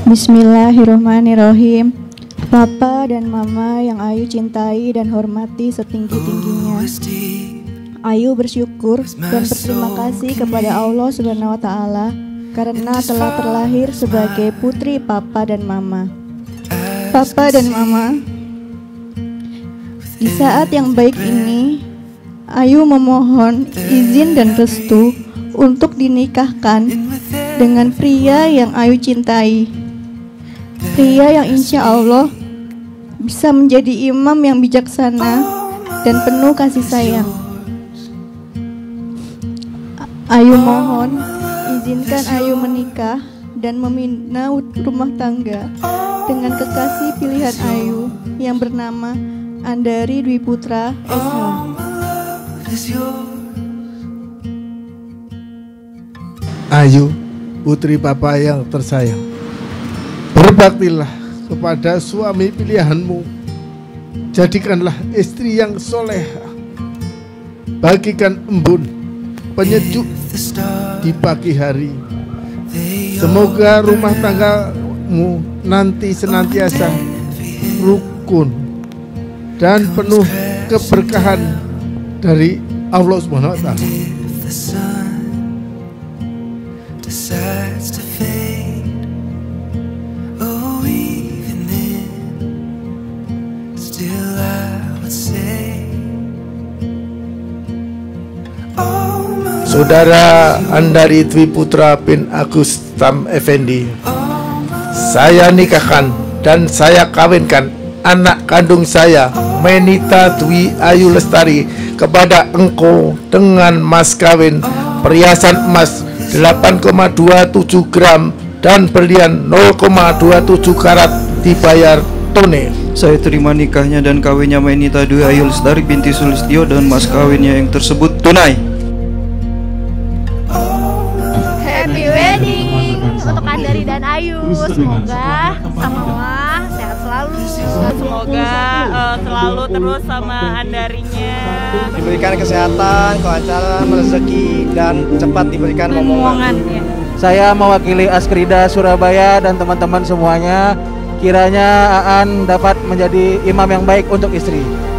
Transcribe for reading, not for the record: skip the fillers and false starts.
Bismillahirrahmanirrahim. Papa dan Mama yang Ayu cintai dan hormati setinggi-tingginya, Ayu bersyukur dan berterima kasih kepada Allah Subhanahu wa Ta'ala karena telah terlahir sebagai putri Papa dan Mama. Papa dan Mama, di saat yang baik ini, Ayu memohon izin dan restu untuk dinikahkan dengan pria yang Ayu cintai. Pria yang insya Allah bisa menjadi imam yang bijaksana dan penuh kasih sayang. Ayu mohon izinkan Ayu menikah dan membina rumah tangga dengan kekasih pilihan Ayu yang bernama Andari Dwi Putra SH. Ayu, putri Papa yang tersayang, berbaktilah kepada suami pilihanmu. Jadikanlah istri yang soleha, bagikan embun penyejuk di pagi hari. Semoga rumah tanggamu nanti senantiasa rukun dan penuh keberkahan dari Allah Subhanahu wa Ta'ala. Saudara Andari Dwi Putra bin Agus Tam Effendi, saya nikahkan dan saya kawinkan anak kandung saya, Menita Dwi Ayu Lestari, kepada engkau dengan mas kawin perhiasan emas 8,27 gram dan berlian 0,27 karat dibayar tunai. Saya terima nikahnya dan kawinnya Menita Dwi Ayu Lestari binti Sulistyo dan mas kawinnya yang tersebut tunai. Happy wedding untuk Andari dan Ayu. Semoga sama sehat selalu. Semoga selalu terus sama Andarinya. Diberikan kesehatan, kelancaran, rezeki, dan cepat diberikan momongan. Ya. Saya mewakili Askrida Surabaya dan teman-teman semuanya. Kiranya Aan dapat menjadi imam yang baik untuk istri.